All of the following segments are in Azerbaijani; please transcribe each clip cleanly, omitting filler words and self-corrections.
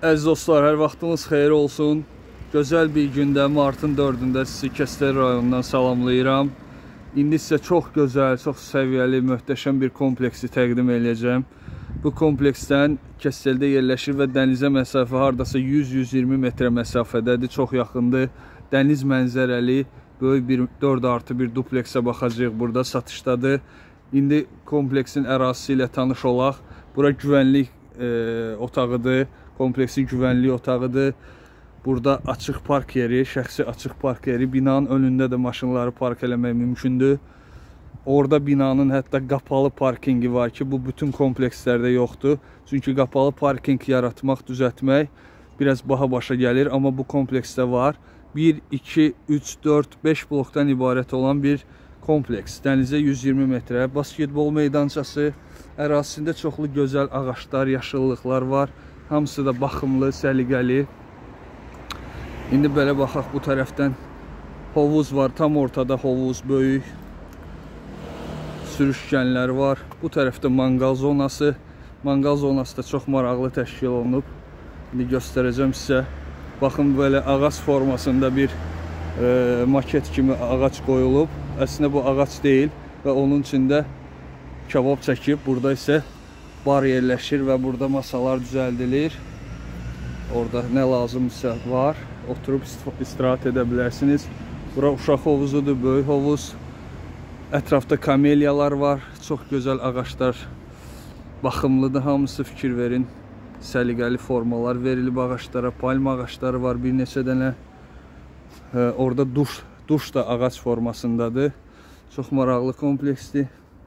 Əziz dostlar, hər vaxtınız xeyir olsun. Gözəl bir gündə, martın 4-də sizi Kəstəli rayonundan salamlayıram. İndi sizə çox gözəl, çox səviyyəli, möhtəşəm bir kompleksi təqdim edəcəm. Bu kompleksdən Kəstəlidə yerləşir və dənizə məsafə hardasa 100-120 metrə məsafədədir, çox yaxındır. Dəniz mənzərəli, böyük bir 4+1 dupleksə baxacağıq, burada satışdadır. İndi kompleksin ərazisi ilə tanış olaq. Bura güvənlik otağıdır. Kompleksin güvənlik otağıdır. Burada açıq park yeri, şəxsi açıq park yeri. Binanın önündə də maşınları park eləmək mümkündür. Orada binanın hətta qapalı parkingi var ki, bu bütün komplekslərdə yoxdur. Çünki qapalı parking yaratmaq, düzəltmək biraz baha başa gəlir. Amma bu kompleksdə var. 1, 2, 3, 4, 5 blokdan ibarət olan bir kompleks. Dənizə 120 metrə. Basketbol meydançası. Ərazisində çoxlu gözəl ağaçlar, yaşıllıqlar var. Hamısı da baxımlı, səliqəli. İndi belə baxaq, bu tərəfdən hovuz var. Tam ortada hovuz, böyük. Sürüşkənlər var. Bu tərəfdə manqal zonası. Manqal zonası da çox maraqlı təşkil olunub. İndi göstərəcəm sizə. Baxın, belə ağac formasında bir maket kimi ağac qoyulub. Əslində bu ağac deyil və onun içində kabab çəkib. Burada isə bar yerləşir və burada masalar düzəldilir. Orada nə lazımsa var. Oturub istirahət edə bilərsiniz. Bura uşaq hovuzudur, böyük hovuz. Ətrafda kamelyalar var. Çox gözəl ağaçlar. Baxımlıdır, hamısı, fikir verin. Səliqəli formalar verilib ağaçlara. Palma ağaçları var, bir neçə dənə. Orada duş da ağac formasındadır. Çox maraqlı kompleksdir.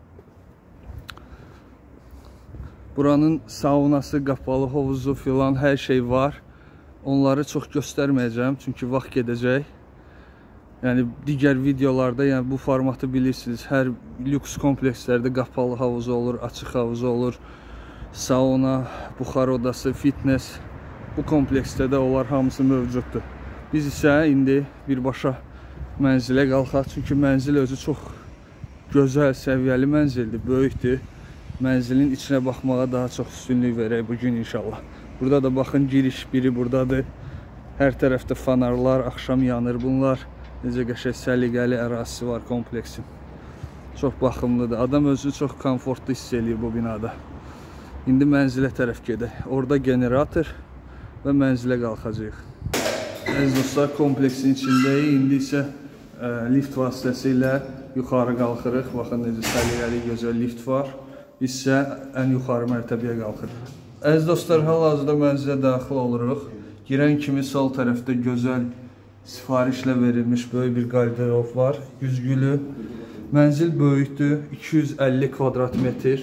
Buranın saunası, qapalı hovuzu filan, hər şey var. Onları çox göstərməyəcəm, çünki vaxt gedəcək. Yəni, digər videolarda, yəni bu formatı bilirsiniz. Hər lüks komplekslərdə qapalı havuzu olur, açıq havuzu olur. Sauna, buxar odası, fitness. Bu kompleksdə də onlar hamısı mövcuddur. Biz isə indi birbaşa mənzilə qalxaq. Çünki mənzil özü çox gözəl, səviyyəli mənzildir, böyükdür. Mənzilin içinə baxmağa daha çox üstünlük verək bugün inşallah. Burada da baxın, giriş biri buradadır. Hər tərəfdə fanarlar, axşam yanır bunlar. Necə qəşəng səliqəli ərazisi var kompleksin. Çox baxımlıdır. Adam özünü çox komfortlu hiss eləyir bu binada. İndi mənzilə tərəf gedək. Orada generator və mənzilə qalxacaq. Əziz dostlar, kompleksin içindəyik. İndi isə lift vasitəsilə yuxarı qalxırıq. Baxın, necə səliqəli, gözəl lift var. Biz isə ən yuxarı mərtəbəyə qalxırıq. Əziz dostlar, hal-hazırda mənzilə daxil oluruq. Girən kimi sol tərəfdə gözəl sifarişlə verilmiş böyük bir qarderob var. Güzgülü. Mənzil böyükdür. 250 kvadrat metr.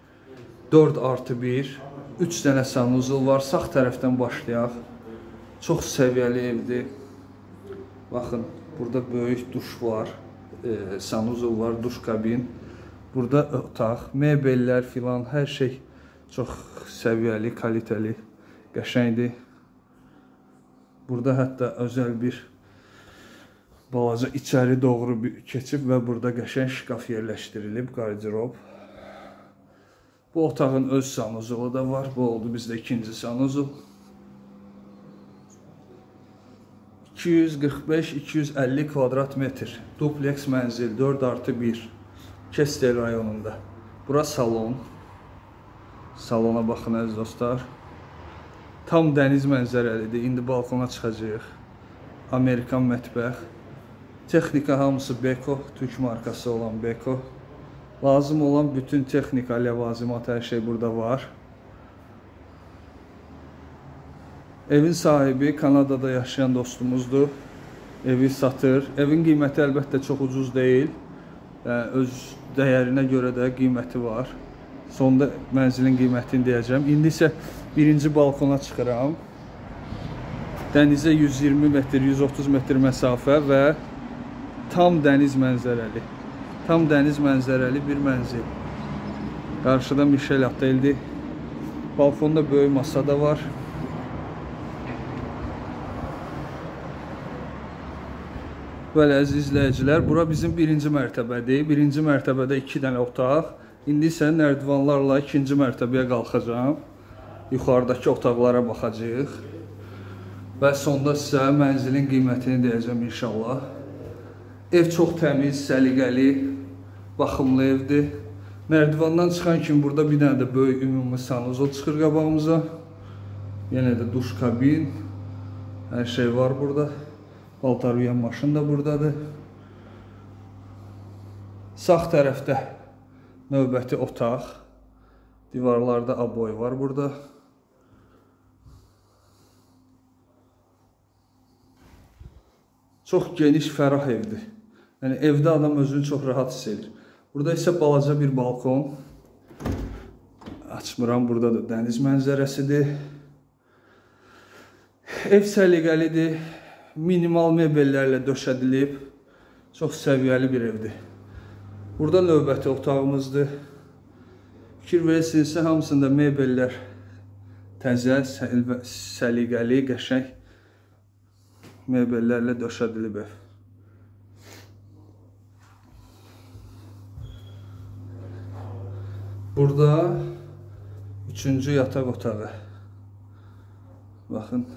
4+1. 3 dənə sanuzul var. Sağ tərəfdən başlayaq. Çox səviyyəli evdir. Baxın, burada böyük duş var. Sanuzul var, duş kabin. Burada otaq, mebellər filan, hər şey çox səviyyəli, kalitəli, qəşəngdir. Burada hətta özəl bir balaca içəri doğru keçib və burada qəşəng şkaf yerləşdirilib, qarderob. Bu otağın öz sanuzulu da var. Bu oldu bizdə ikinci sanuzul. 245-250 kvadrat metr. Dupleks mənzil, 4+1. Kəstəli rayonunda. Bura salon. Salona baxın, əziz dostlar. Tam dəniz mənzərəlidir. İndi balkona çıxacağıq. Amerikan mətbəx. Texnika hamısı Beko. Türk markası olan Beko. Lazım olan bütün texnika, ləvazimat, hər şey burada var. Evin sahibi Kanadada yaşayan dostumuzdur. Evi satır. Evin qiyməti əlbəttə çox ucuz deyil. Öz dəyərinə görə də qiyməti var. Sonda mənzilin qiymətini deyəcəm. İndi isə birinci balkona çıxıram. Dənizə 120 metr, 130 metr məsafə və tam dəniz mənzərəli. Tam dəniz mənzərəli bir mənzil. Qarşıda Michel oteldir. Balkonda böyük masa da var. Bəli, əziz izləyicilər, bura bizim birinci mərtəbədir. Birinci mərtəbədə 2 dənə otaq. İndi isə nərdivanlarla ikinci mərtəbəyə qalxacağım. yuxarıdakı otaqlara baxacağıq. Və sonda sizə mənzilin qiymətini deyəcəm inşallah. Ev çox təmiz, səliqəli, baxımlı evdir. Mərdivandan çıxan kimi burada bir dənə də böyük ümumi sanuzol çıxır qabağımıza. Yenə də duş kabin, hər şey var burada. Paltar yuyan maşın da buradadır. Sağ tərəfdə növbəti otaq. Divarlarda aboy var burada. Çox geniş, fərah evdir. Yəni evdə adam özünü çox rahat hiss edir. Burada isə balaca bir balkon. Açmıram, burada da dəniz mənzərəsidir. Ev səliqəlidir. Minimal mebellərlə döşədilib. Çox səviyyəli bir evdir. Burada növbəti otağımızdır. Fikir verirsinizsə, hamısında mebellər təzə, səliqəli, qəşəng mebellərlə döşədilib ev. Burada 3-cü yataq otağı. Baxın.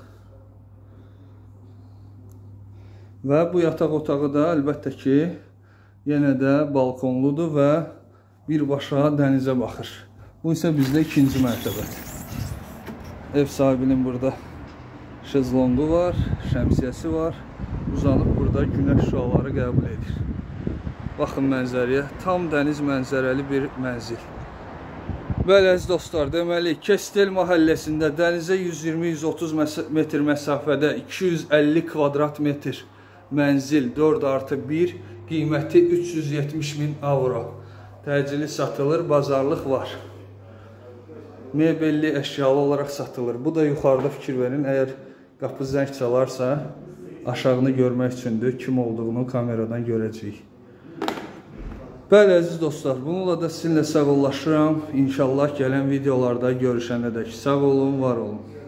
Və bu yataq otağı da əlbəttə ki, yenə də balkonludur və birbaşa dənizə baxır. Bu isə bizdə 2-ci mərtəbədir. Ev sahibinin burada şezlongu var, şəmsiyyəsi var. Uzanıb burada günəş şüaları qəbul edir. Baxın mənzərəyə, tam dəniz mənzərəli bir mənzil. Bəli, əziz dostlar, deməli, Kestel məhəlləsində dənizə 120-130 metr məsafədə 250 kvadrat metr mənzil 4+1, qiyməti 370.000 avro. Təcili satılır, bazarlıq var. Mebelli, əşyalı olaraq satılır. Bu da yuxarıda fikir verin, əgər qapı zəng çalarsa, aşağını görmək üçündür, kim olduğunu kameradan görəcəyik. Bəli, əziz dostlar, bununla da sizinlə sağollaşıram. İnşallah gələn videolarda görüşənədək sağ olun, var olun.